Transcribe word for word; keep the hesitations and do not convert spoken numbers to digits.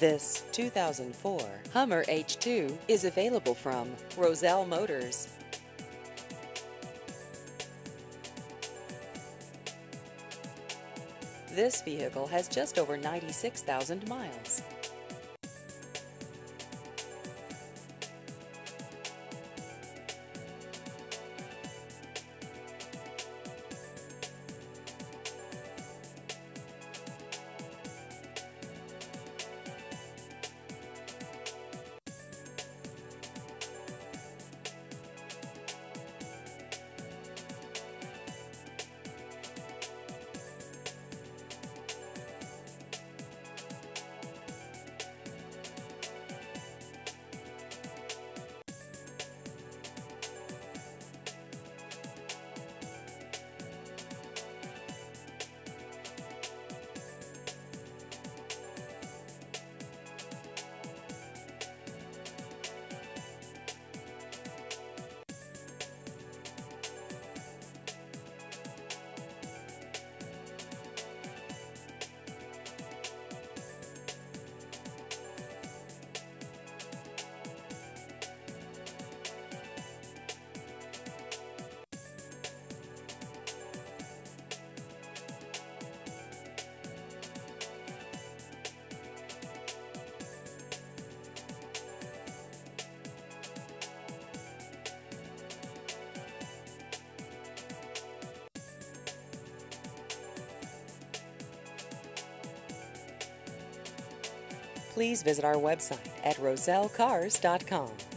This two thousand four Hummer H two is available from Roselle Motors. This vehicle has just over ninety-six thousand miles. Please visit our website at roselle cars dot com.